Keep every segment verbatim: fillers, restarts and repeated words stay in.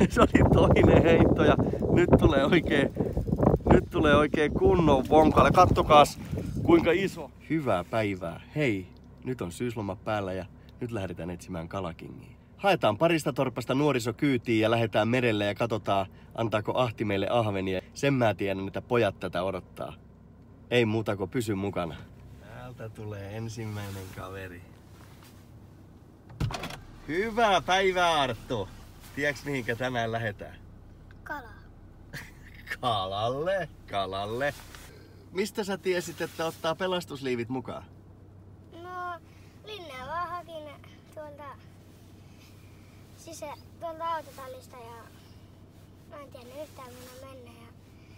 Se oli toinen heitto ja nyt tulee oikein, nyt tulee oikein kunnon vonkalle. Kattokaas kuinka iso. Hyvää päivää. Hei, nyt on syysloma päällä ja nyt lähdetään etsimään kalakingia. Haetaan parista torpasta nuorisokyytiin ja lähdetään merelle ja katsotaan, antaako ahti meille ahvenia. Sen mä tiedän, että pojat tätä odottaa. Ei muuta kuin pysy mukana. Täältä tulee ensimmäinen kaveri. Hyvää päivää, Arttu! Tiedätkö mihinkä tänään lähdetään? Kala. Kalalle, kalalle. Mistä sä tiesit, että ottaa pelastusliivit mukaan? No, Linnea vaan hakin tuolta, sisä, tuolta autotallista ja mä en tiennyt yhtään minne mennä. Ja...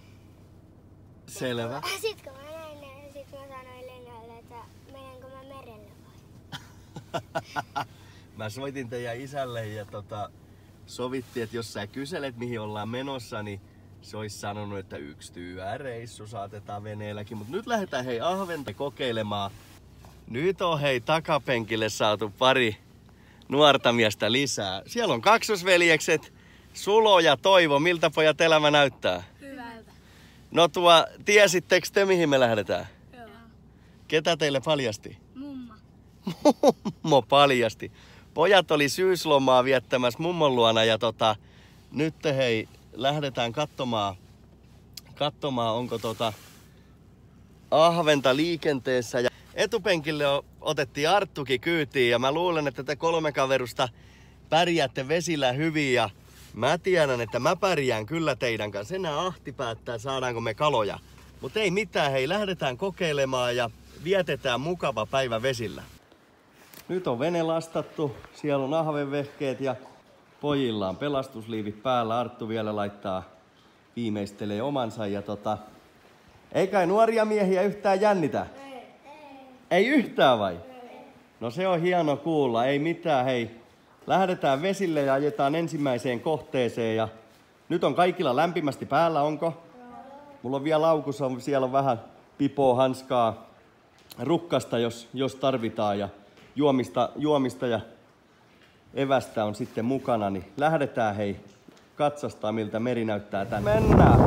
Selvä. Sitten sit kun mä näin ne, sit mä sanoin Linnalle, että menenkö mä merelle vai? Mä soitin teidän isälle ja tota, sovittiin, että jos sä kyselet mihin ollaan menossa, niin se olisi sanonut, että yksi työreissu saatetaan veneelläkin. Mutta nyt lähdetään hei ahventa kokeilemaan. Nyt on hei takapenkille saatu pari nuorta miestä lisää. Siellä on kaksosveljekset, Sulo ja Toivo. Miltä pojat elämä näyttää? Hyvältä. No tuo, tiesittekö te mihin me lähdetään? Joo. Ketä teille paljasti? Mumma. Mummo paljasti. Pojat oli syyslomaa viettämässä mummon luona ja tota, nyt hei lähdetään katsomaan, katsomaan onko tota ahventa liikenteessä. Ja etupenkille otettiin Arttukin kyytiin ja mä luulen, että te kolme kaverusta pärjäätte vesillä hyvin ja mä tiedän, että mä pärjään kyllä teidän kanssa. Enää ahti päättää, saadaanko me kaloja. Mutta ei mitään, hei lähdetään kokeilemaan ja vietetään mukava päivä vesillä. Nyt on vene lastattu, siellä on ahvenvehkeet ja pojilla on pelastusliivit päällä. Arttu vielä laittaa, viimeistelee omansa ja tota... Ei kai nuoria miehiä yhtään jännitä? Ei. Ei, ei yhtään vai? Ei. No se on hieno kuulla, ei mitään hei. Lähdetään vesille ja ajetaan ensimmäiseen kohteeseen ja... Nyt on kaikilla lämpimästi päällä, onko? Joo. Mulla on vielä laukussa, siellä on vähän pipoa, hanskaa, rukkasta jos, jos tarvitaan ja juomista, juomista ja evästä on sitten mukana, niin lähdetään hei katsastaa miltä meri näyttää tänne. Mennään!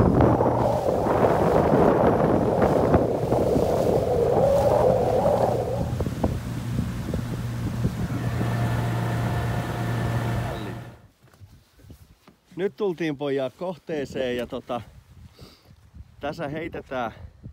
Nyt tultiin pojat kohteeseen ja tota, tässä heitetään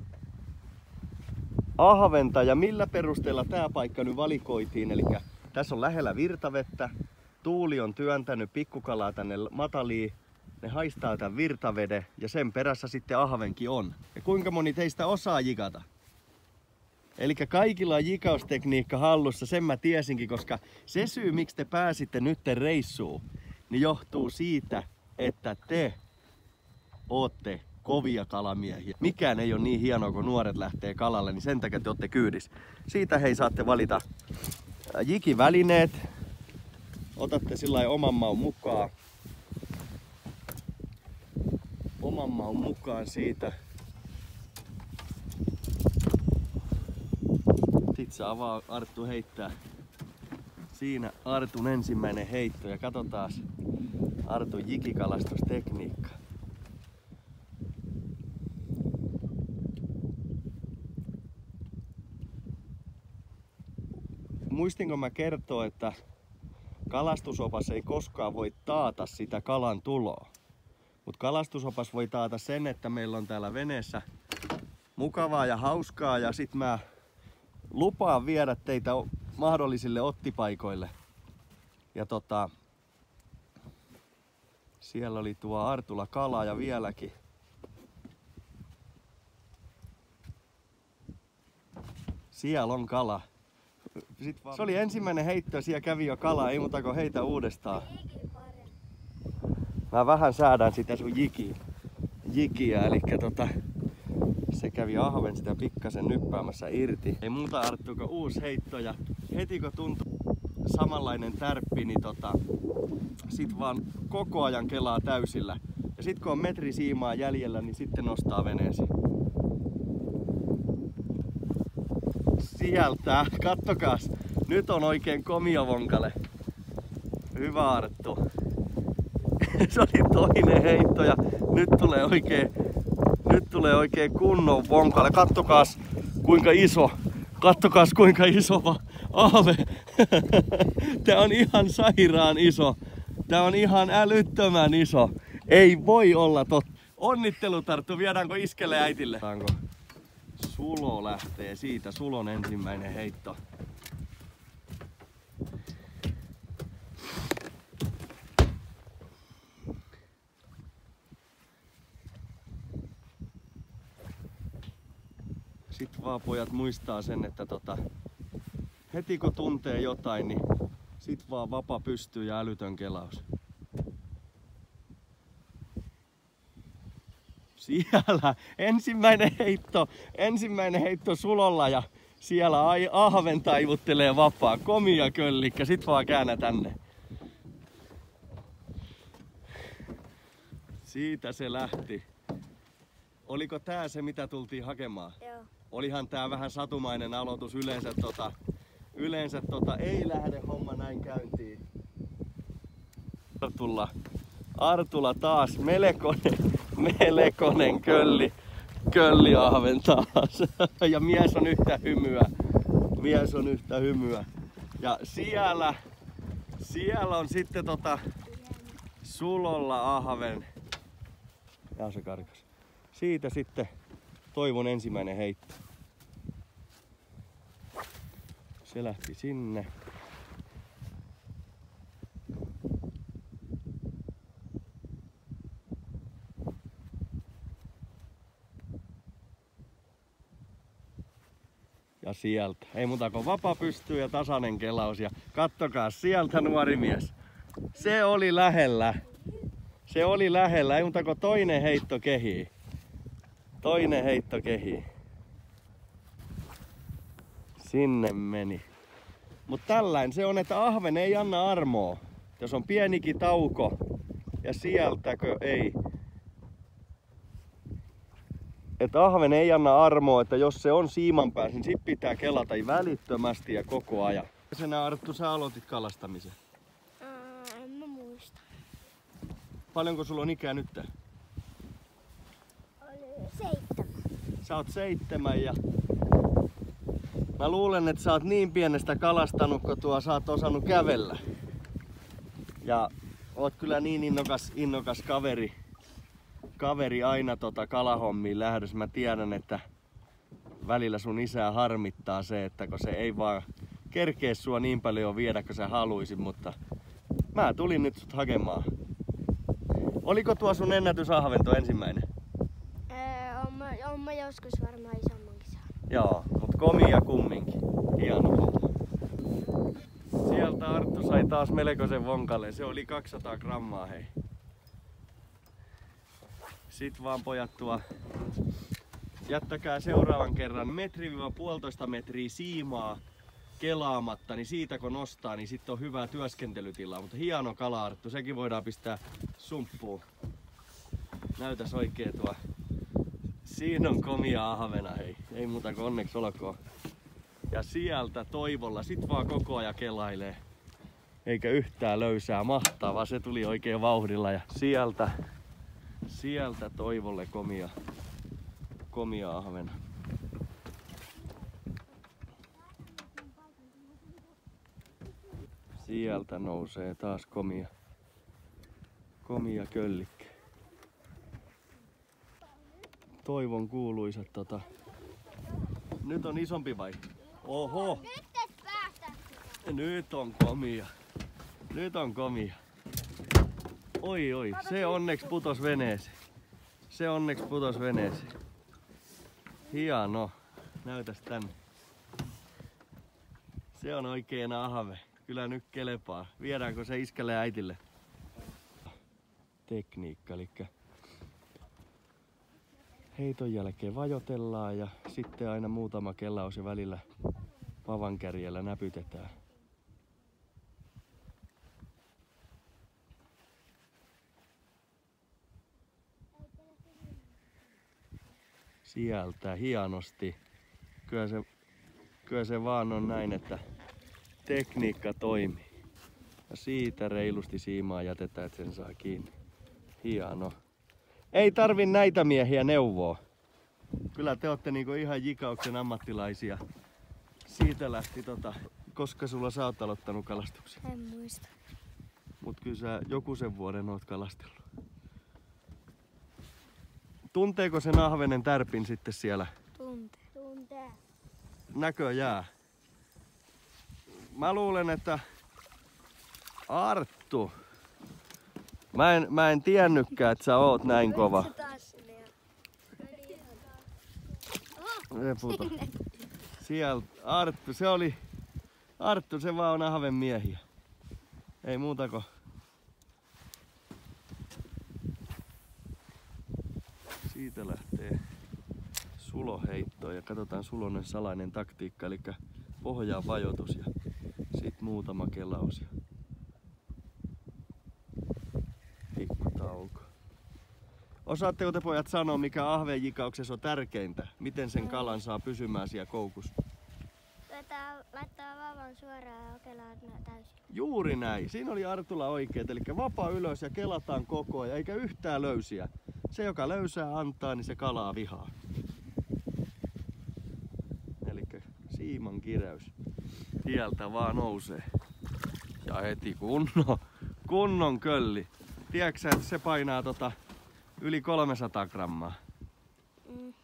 ahventa ja millä perusteella tämä paikka nyt valikoitiin. Eli tässä on lähellä virtavettä, tuuli on työntänyt pikkukalaa tänne mataliin, ne haistaa tämän virtaveden ja sen perässä sitten ahvenkin on. Ja kuinka moni teistä osaa jikata? Eli kaikilla on jikaustekniikka hallussa, sen mä tiesinkin, koska se syy miksi te pääsitte nyt reissuun, niin johtuu siitä, että te ootte kovia kalamiehiä. Mikään ei ole niin hienoa, kun nuoret lähtee kalalle, niin sen takia te olette kyydissä. Siitä hei saatte valita jikivälineet. Otatte sillä oman maun mukaan. Oman maun mukaan siitä. Sitten saa vaan Arttu heittää. Siinä Artun ensimmäinen heitto ja katsotaan Artun jikikalastustekniikka. Muistinko mä kertoa, että kalastusopas ei koskaan voi taata sitä kalan tuloa. Mutta kalastusopas voi taata sen, että meillä on täällä veneessä mukavaa ja hauskaa ja sit mä lupaan viedä teitä mahdollisille ottipaikoille. Ja tota, siellä oli tuo Artulla kala ja vieläkin. Siellä on kala. Sitten se oli ensimmäinen heitto ja siellä kävi jo kala, ei muuta kuin heitä uudestaan. Mä vähän säädän sitä sun jiki, jikiä, eli tota, se kävi ahven sitä pikkasen nyppäämässä irti. Ei muuta Arttu kuin uusi heitto ja heti kun tuntui samanlainen tärppi, niin tota, sit vaan koko ajan kelaa täysillä. Ja sit kun on metri siimaa jäljellä, niin sitten nostaa veneesi. Sieltä, kattokaas, nyt on oikein komio vonkale. Hyvä Arttu. Se oli toinen heitto ja nyt tulee oikein, nyt tulee oikein kunnon vonkalle. Kattokaas kuinka iso, kattokaas kuinka iso ahve. Tää on ihan sairaan iso. Tää on ihan älyttömän iso. Ei voi olla totta. Onnittelu Arttu, viedäänkö iskelle äitille? Sulo lähtee siitä, Sulon ensimmäinen heitto. Sitten vaan pojat muistaa sen, että tota, heti kun tuntee jotain, niin sit vaan vapa pystyy ja älytön kelaus. Siellä ensimmäinen heitto, ensimmäinen heitto Sulolla ja siellä ahven taivuttelee vapaa. Komia köllikkä, sit vaan käännä tänne. Siitä se lähti. Oliko tää se mitä tultiin hakemaan? Joo. Olihan tää vähän satumainen aloitus, yleensä tota, yleensä tota ei lähde homma näin käyntiin. Artulla, Artulla taas melkoinen, melkoinen kölli, kölliahven taas. Ja mies on yhtä hymyä, mies on yhtä hymyä. Ja siellä, siellä on sitten tota Sulolla ahven. Ja se karkas. Siitä sitten Toivon ensimmäinen heitto. Se lähti sinne. Ja sieltä. Ei muuta kuin vapa pystyy ja tasainen kelaus. Ja kattokaa sieltä nuori mies. Se oli lähellä. Se oli lähellä. Ei muuta kuin toinen heitto kehii. Toinen heitto kehii. Sinne meni. Mutta tällainen se on, että ahven ei anna armoa. Jos on pienikin tauko ja sieltäkö ei. Että ahven ei anna armoa, että jos se on siiman päässä, niin sit pitää kelata välittömästi ja koko ajan. Senä Arttu, sä aloitit kalastamisen? Ää, en mä muista. Paljonko sulla on ikää nyt? Oli seitsemän. Sä oot seitsemän ja mä luulen, että sä oot niin pienestä kalastanut, kun tuo sä oot osannut kävellä. Ja oot kyllä niin innokas, innokas kaveri, kaveri aina tota kalahommiin lähdössä. Mä tiedän, että välillä sun isää harmittaa se, että kun se ei vaan kerkee sua niin paljon viedä kuin sä haluisit, mutta mä tulin nyt sut hakemaan. Oliko tuo sun ennätysahvento ensimmäinen? Öö, on, mä, on mä joskus varmaan isommankin saanut. Joo, mut komia kumminkin. Hieno homma. Sieltä Arttu sai taas melkoisen vonkalle. Se oli kaksisataa grammaa, hei. Sit vaan pojat tuo. Jättäkää seuraavan kerran metri-puolitoista metriä siimaa kelaamatta, niin siitä kun nostaa, niin sitten on hyvää työskentelytilaa. Mutta hieno kala, Arttu, sekin voidaan pistää sumppuun. Näytäs oikein tuo. Siinä on komia ahvena, hei. Ei muuta kuin onneksi olkoon. Ja sieltä Toivolla sit vaan koko ajan kelailee. Eikä yhtään löysää, mahtavaa. Se tuli oikein vauhdilla ja sieltä, sieltä Toivolle komia, komia ahvena. Sieltä nousee taas komia, komia köllikkä. Toivon kuuluisat tota. Nyt on isompi vai? Oho! Nyt et päästä sitä. Nyt on komia. Nyt on komia. Oi oi, se onneksi putos veneeseen. Se onneksi putos veneeseen. Hieno. Näytäs tänne. Se on oikein ahve. Kyllä nyt kelepaa. Viedäänkö se iskälle ja äitille? Tekniikka, eli heiton jälkeen vajotellaan ja sitten aina muutama kelaus ja välillä pavankärjellä näpytetään. Sieltä hienosti. Kyllä se, kyllä se vaan on näin, että tekniikka toimii. Ja siitä reilusti siimaa jätetään, että sen saa kiinni. Hieno. Ei tarvi näitä miehiä neuvoa. Kyllä te olette niinku ihan jikauksen ammattilaisia. Siitä lähti tota, koska sulla sä oot aloittanut kalastuksen? En muista. Mut kyllä sä joku sen vuoden oot kalastellut. Tunteeko sen ahvenen tärpin sitten siellä? Tuntee. Tuntee. Näköjää. Mä luulen, että Arttu. Mä en, mä en tiennytkään, että sä oot näin kova. Se puto. Sieltä Arttu, se oli... Arttu, se vaan on ahven miehiä. Ei muuta kuin... Siitä lähtee suloheitto ja katsotaan Sulonen salainen taktiikka, eli pohjaa vajoitus ja sit muutama kelaus ja pikkutauko. Osaatteko te pojat sanoa, mikä ahvenjikauksessa on tärkeintä? Miten sen kalan saa pysymään siellä koukussa? Laittaa, laittaa vauvan suoraan ja kelaa täysin. Juuri näin. Siinä oli Artulla oikeet, eli vapaa ylös ja kelataan koko ajan, eikä yhtään löysiä. Se, joka löysää antaa, niin se kalaa vihaa. Elikkä siiman kireys. Tieltä vaan nousee. Ja heti kunnon, kunnon kölli. Tiedätkö että se painaa tota yli kolmesataa grammaa? Mm.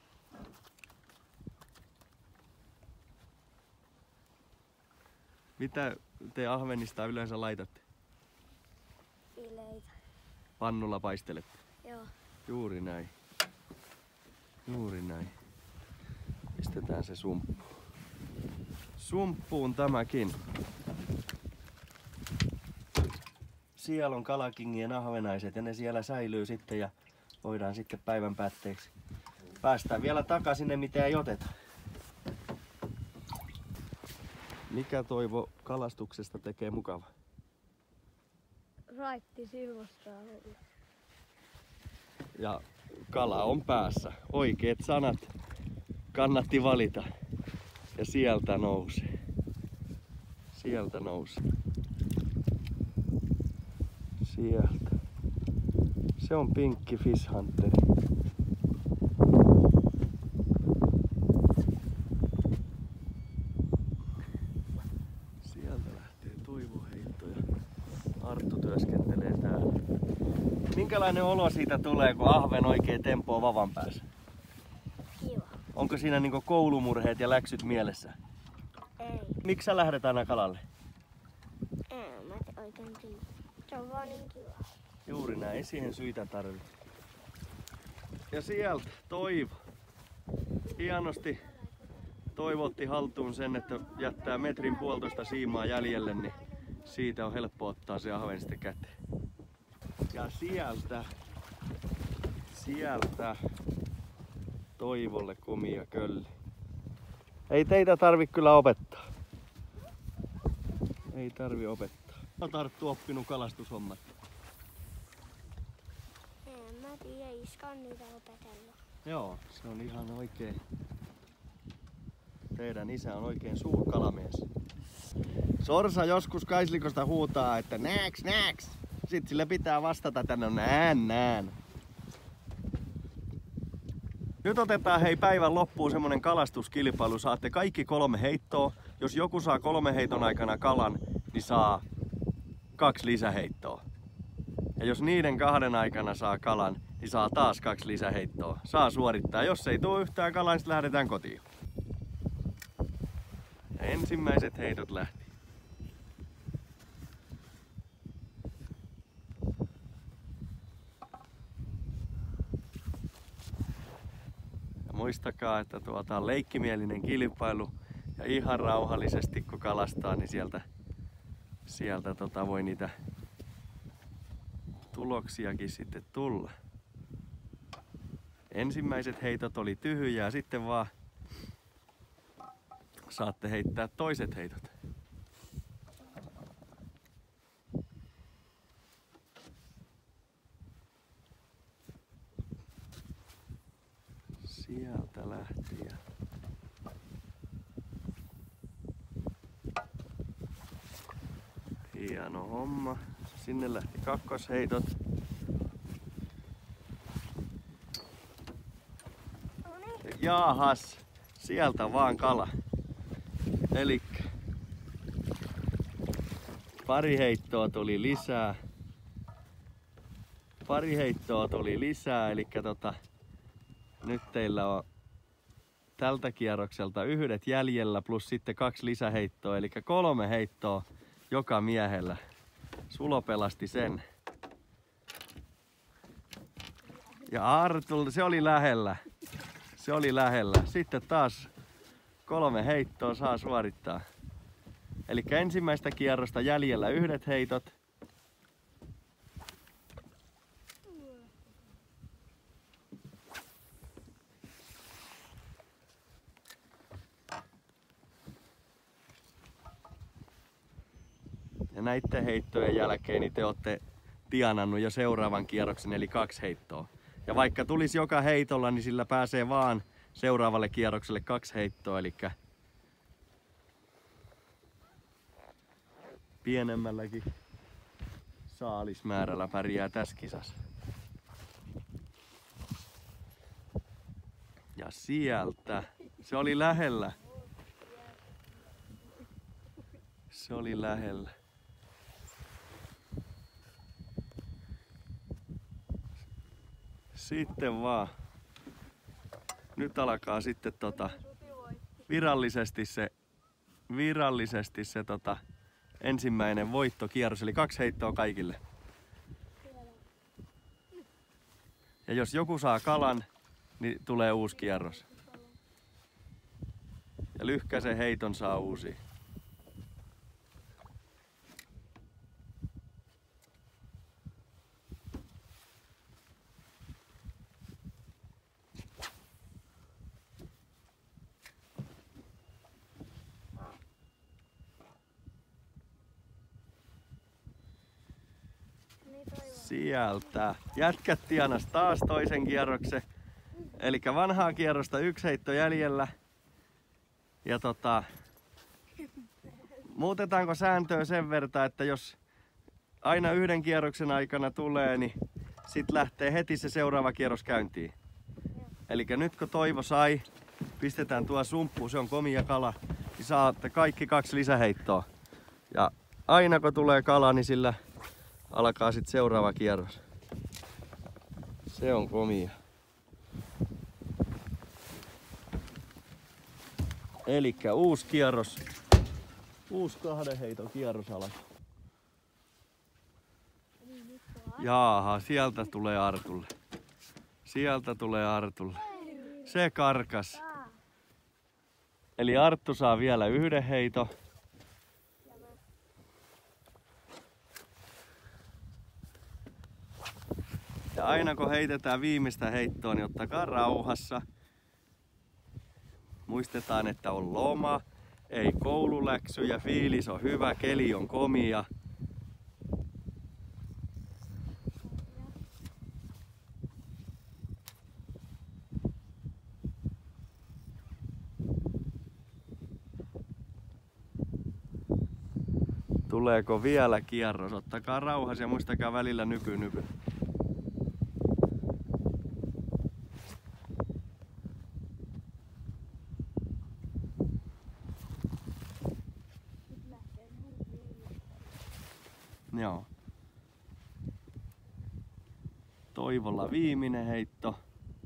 Mitä te ahvenista yleensä laitatte? Fileitä. Pannulla paistelette? Joo. Juuri näin. Juuri näin. Pistetään se sumppu. Sumppuun tämäkin. Siellä on kalakingien ahvenaiset ja ne siellä säilyy sitten ja voidaan sitten päivän päätteeksi päästään vielä takaisin ne mitä ei oteta. Mikä Toivo kalastuksesta tekee mukava? Raitti silmostaa. Ja kala on päässä. Oikeat sanat kannatti valita. Ja sieltä nousee. Sieltä nousee. Sieltä. Se on Pinkki Fish Hunter. Sieltä lähtee Toivo heitto ja Arttu työskentelee täällä. Minkälainen olo siitä tulee, kun ahven oikein tempoo vavan päässä? Kiva. Onko siinä niinku koulumurheet ja läksyt mielessä? Ei. Miksi sä lähdet aina kalalle? Ei, mä te oikein tiedä. Se on vaan niin kiva. Juuri näin, ei siihen syitä tarvitse. Ja sieltä Toivo. Hienosti Toivo otti haltuun sen, että jättää metrin puolitoista siimaa jäljelle, niin siitä on helppo ottaa se ahven sitten käteen. Ja sieltä, sieltä Toivolle komia kölli. Ei teitä tarvi kyllä opettaa. Ei tarvi opettaa. Olet Arttu oppinut kalastushommat. En mä tiedä, iska on niitä opetellut. Joo, se on ihan oikein. Teidän isä on oikein suurkalamies. Sorsa joskus kaislikosta huutaa, että nääks, nääks. Sitten sille pitää vastata tänne nään, nään. Nyt otetaan hei päivän loppuun semmonen kalastuskilpailu. Saatte kaikki kolme heittoa. Jos joku saa kolme heiton aikana kalan, niin saa kaksi lisäheittoa. Ja jos niiden kahden aikana saa kalan, niin saa taas kaksi lisäheittoa. Saa suorittaa. Jos ei tule yhtään kalaa, niin lähdetään kotiin. Ja ensimmäiset heitot lähti. Ja muistakaa, että tuota on leikkimielinen kilpailu. Ja ihan rauhallisesti kun kalastaa, niin sieltä, sieltä tota voi niitä tuloksiakin sitten tulla. Ensimmäiset heitot oli tyhjää, sitten vaan saatte heittää toiset heitot. Sieltä lähti ja hieno homma. Sinne lähti kakkosheitot. Jaahas, sieltä vaan kala. Elikkä pari heittoa tuli lisää. Pari heittoa tuli lisää, eli tota, nyt teillä on tältä kierrokselta yhdet jäljellä plus sitten kaksi lisäheittoa, eli kolme heittoa joka miehellä. Sulo pelasti sen. Ja Artul, se oli lähellä. Se oli lähellä. Sitten taas kolme heittoa saa suorittaa. Eli ensimmäistä kierrosta jäljellä yhdet heitot. Ja näiden heittojen jälkeen niin te olette tienannut jo seuraavan kierroksen, eli kaksi heittoa. Ja vaikka tulisi joka heitolla, niin sillä pääsee vaan seuraavalle kierrokselle kaksi heittoa, eli pienemmälläkin saalismäärällä pärjää tässä kisassa. Ja sieltä, se oli lähellä. Se oli lähellä. Sitten vaan. Nyt alkaa sitten tota virallisesti se, virallisesti se tota ensimmäinen voittokierros, eli kaksi heittoa kaikille. Ja jos joku saa kalan, niin tulee uusi kierros. Ja lyhkäisen heiton saa uusi. Sieltä. Jätkät tienas taas toisen kierroksen. Eli vanhaa kierrosta yksi heitto jäljellä. Ja tota, muutetaanko sääntöä sen verran, että jos aina yhden kierroksen aikana tulee, niin sit lähtee heti se seuraava kierros käyntiin. Eli nyt kun Toivo sai, pistetään tuo sumppu, se on komia kala, niin saatte kaikki kaksi lisäheittoa. Ja aina kun tulee kala, niin sillä alkaa sitten seuraava kierros. Se on komia. Elikkä uusi kierros. Uusi kahden heiton kierros alkaa. Jaaha, sieltä tulee Artulle. Sieltä tulee Artulle. Se karkas. Eli Arttu saa vielä yhden heiton. Ja aina kun heitetään viimeistä heittoa, niin ottakaa rauhassa. Muistetaan, että on loma, ei koululäksyjä, fiilis on hyvä, keli on komia. Tuleeko vielä kierros? Ottakaa rauhassa ja muistakaa välillä nyky nyky. Joo. Toivolla viimeinen heitto.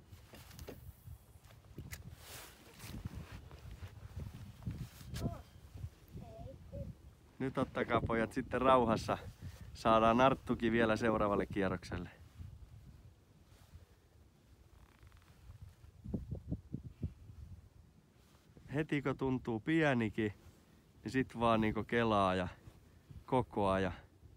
Nyt ottakaa pojat sitten rauhassa. Saadaan Arttukin vielä seuraavalle kierrokselle. Heti kun tuntuu pienikin, niin sit vaan niinku kelaa ja kokoaa ja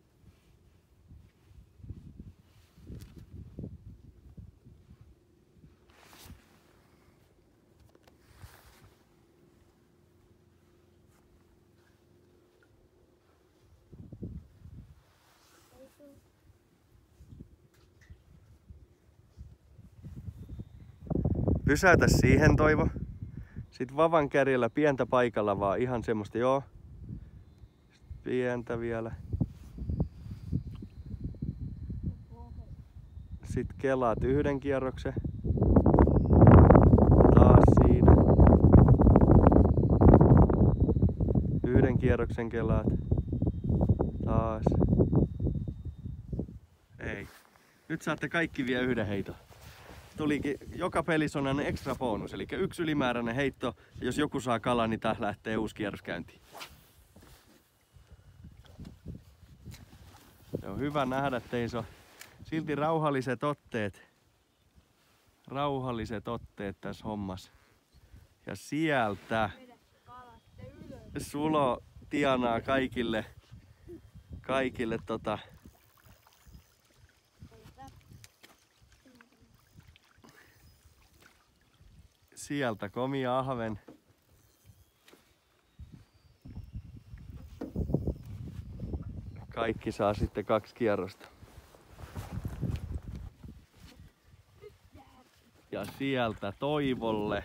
pysäytä siihen, Toivo. Sitten vavan kärjellä pientä paikalla vaan, ihan semmoista, joo. Sitten pientä vielä. Sitten kelaat yhden kierroksen. Taas. kierroksen kelaat. Taas. Ei. Nyt saatte kaikki vielä yhden heiton. Tulikin joka pelissä on aina extra bonus, eli yksi ylimääräinen heitto. Ja jos joku saa kalan, niin taas lähtee uusi kierros käyntiin. Se on hyvä nähdä teissä on silti rauhalliset otteet. Rauhalliset otteet tässä hommassa. Ja sieltä Sulo tienaa kaikille, kaikille tota, sieltä komia ahven. Kaikki saa sitten kaksi kierrosta. Ja sieltä Toivolle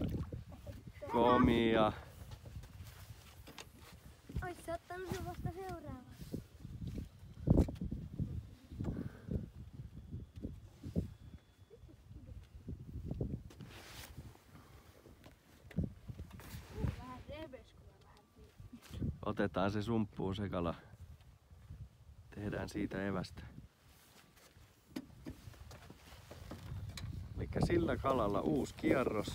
komia. Ois se ottanut sen vasta seuraava. Otetaan se sumppuun se kala. Tehdään siitä evästä. Elikkä sillä kalalla uusi kierros.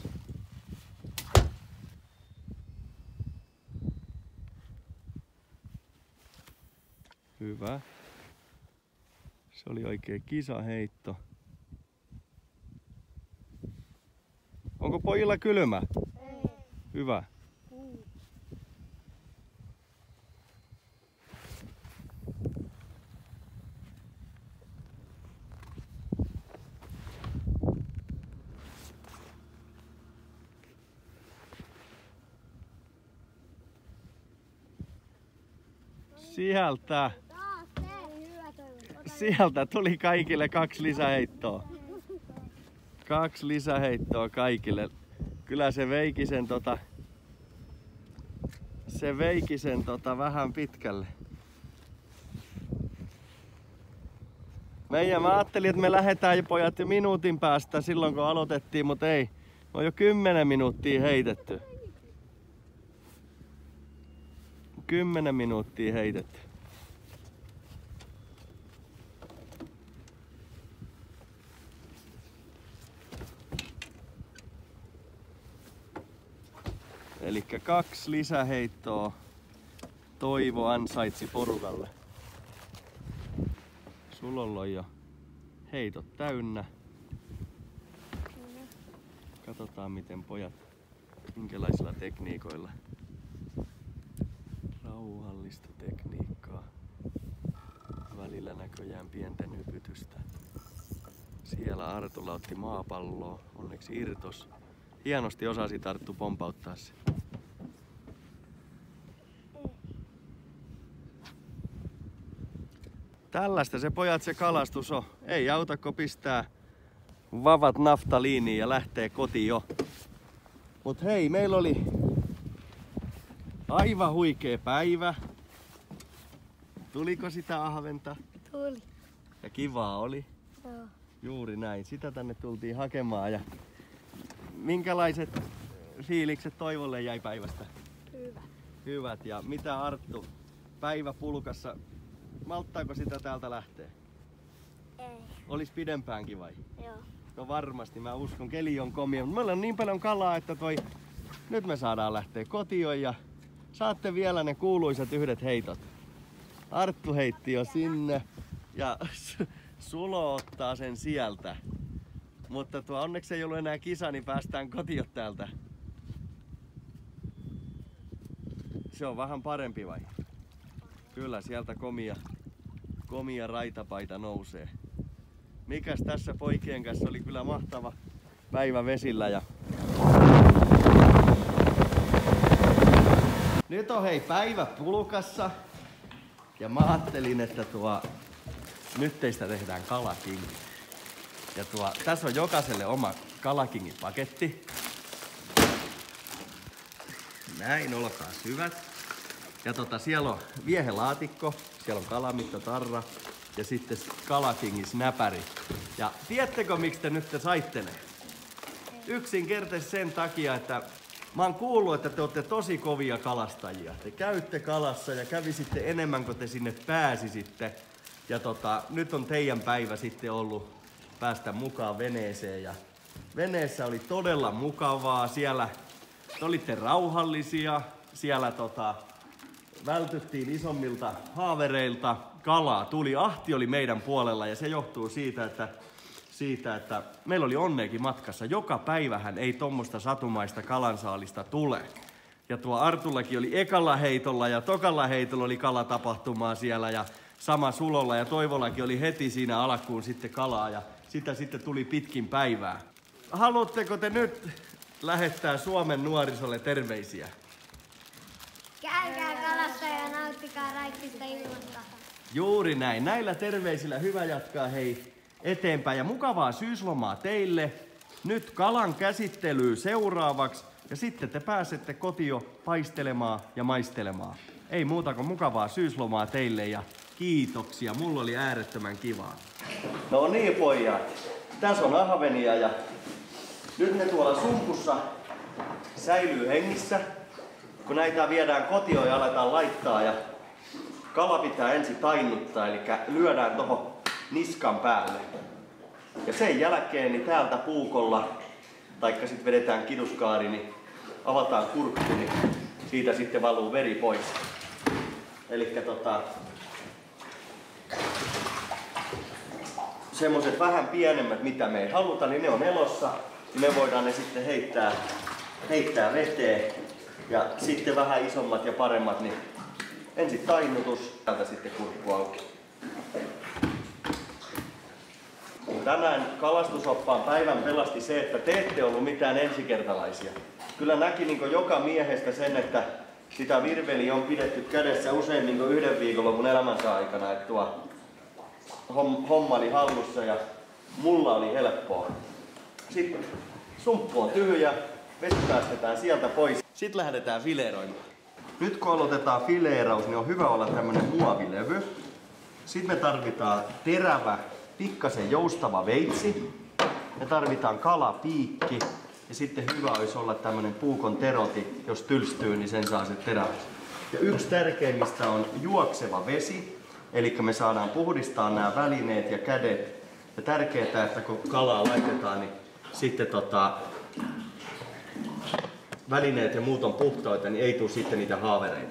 Hyvä. Se oli oikein kisaheitto. Onko pojilla kylmä? Ei. Hyvä. Sieltä, Taas se. Hyvä Toivo. sieltä tuli kaikille kaksi lisäheittoa. Kaksi lisäheittoa kaikille. Kyllä se veiki sen tota, se veiki sen tota vähän pitkälle. Meidän, mä ajattelin, että me lähdetään pojat jo minuutin päästä silloin kun aloitettiin, mutta ei. On jo kymmenen minuuttia heitetty. Kymmenen minuuttia heitetty. Elikkä kaksi lisäheittoa Toivo ansaitsi porukalle. Sulolla on jo heitot täynnä. Katsotaan miten pojat, minkälaisilla tekniikoilla. Rauhallista tekniikkaa. Välillä näköjään pienten hypytystä. Siellä Artulla otti maapalloa, onneksi irtos. Hienosti osasi Arttu pompauttaa se. Tällaista se pojat se kalastus on. Ei auta kun pistää vavat naftaliiniin ja lähtee kotiin jo. Mut hei, meillä oli aivan huikea päivä. Tuliko sitä ahventa? Tuli. Ja kivaa oli. Joo. Juuri näin. Sitä tänne tultiin hakemaan. Ja minkälaiset fiilikset Toivolle jäi päivästä? Hyvä. Hyvät. Ja mitä Arttu? Päivä pulkassa. Malttaako sitä täältä lähteä? Ei. Olis pidempäänkin vai? Joo. No varmasti, mä uskon. Keli on komia. Meillä on niin paljon kalaa, että toi... Nyt me saadaan lähteä kotiin ja saatte vielä ne kuuluisat yhdet heitot. Arttu heitti jo sinne ja Sulo ottaa sen sieltä. Mutta tuo onneksi ei ollut enää kisa, niin päästään kotiin täältä. Se on vähän parempi vai? Kyllä sieltä komia, komia raitapaita nousee. Mikäs tässä poikien kanssa oli kyllä mahtava päivä vesillä. Ja... Nyt on hei päivä pulkassa. Ja mä ajattelin, että tuo, nyt teistä tehdään kalakingi. Ja tuo, tässä on jokaiselle oma kalakingipaketti. Näin, olkaa hyvät. Ja tota, siellä on viehelaatikko, siellä on kalamittotarra ja sitten kalakingis-näpäri. Ja tiedättekö miksi te nyt te saitte ne? Yksinkertaisesti sen takia, että Mä oon kuullut, että te olette tosi kovia kalastajia. Te käytte kalassa ja kävisitte enemmän kuin te sinne pääsisitte. Ja tota, nyt on teidän päivä sitten ollut päästä mukaan veneeseen. Ja veneessä oli todella mukavaa. Siellä te olitte rauhallisia. Siellä tota, vältyttiin isommilta haavereilta. Kalaa tuli. Ahti oli meidän puolella ja se johtuu siitä, että siitä, että meillä oli onneekin matkassa. Joka päivähän ei tommosta satumaista kalansaalista tule. Ja tuo Artullakin oli ekalla heitolla ja tokalla heitolla oli kalatapahtumaa siellä ja sama Sulolla ja Toivollakin oli heti siinä alkuun sitten kalaa ja sitä sitten tuli pitkin päivää. Haluatteko te nyt lähettää Suomen nuorisolle terveisiä? Käykää kalassa ja nauttikaa raikkista ilmasta. Juuri näin. Näillä terveisillä hyvä jatkaa hei eteenpäin ja mukavaa syyslomaa teille. Nyt kalan käsittelyä seuraavaksi ja sitten te pääsette kotiin paistelemaan ja maistelemaan. Ei muuta kuin mukavaa syyslomaa teille ja kiitoksia. Mulla oli äärettömän kivaa. No niin pojat, tässä on ahvenia ja nyt ne tuolla sumpussa säilyy hengissä. Kun näitä viedään kotiin ja aletaan laittaa ja kala pitää ensin tainnuttaa, eli lyödään tohon niskan päälle. Ja sen jälkeen niin täältä puukolla, taikka sitten vedetään kiduskaari, niin avataan kurkku, niin siitä sitten valuu veri pois. Elikkä tota, semmoset vähän pienemmät, mitä me ei haluta, niin ne on elossa. Ja me voidaan ne sitten heittää, heittää veteen. Ja sitten vähän isommat ja paremmat, niin ensin tainnutus, täältä sitten kurkku auki. Tänään kalastusoppaan päivän pelasti se, että te ette ollut mitään ensikertalaisia. Kyllä näki niin joka miehestä sen, että sitä virveliä on pidetty kädessä usein niin yhden viikonlopun elämänsä aikana. Että tuo homma oli hallussa ja mulla oli helppoa. Sitten sumppu on tyhjä, vesi päästetään sieltä pois. Sitten lähdetään fileeroimaan. Nyt kun aloitetaan fileeraus, niin on hyvä olla tämmönen muovilevy. Sitten me tarvitaan terävä, pikkasen joustava veitsi. Me tarvitaan kalapiikki. Ja sitten hyvä olisi olla tämmönen puukon teroti, jos tylstyy, niin sen saa se terävä. Ja yksi tärkeimmistä on juokseva vesi. Eli me saadaan puhdistaa nämä välineet ja kädet. Ja tärkeää, että kun kalaa laitetaan, niin sitten tota, välineet ja muut on puhtaita, niin ei tule sitten niitä haavereita.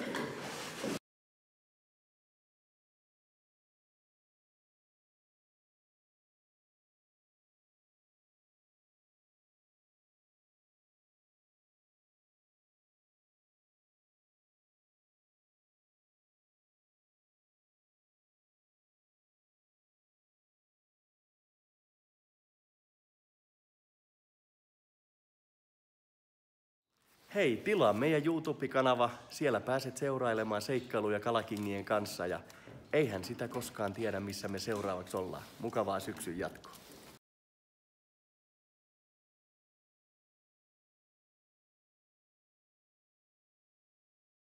Hei, tilaa meidän YouTube-kanava. Siellä pääset seurailemaan seikkailuja Kalakingien kanssa ja eihän sitä koskaan tiedä, missä me seuraavaksi ollaan. Mukavaa syksyn jatkoa.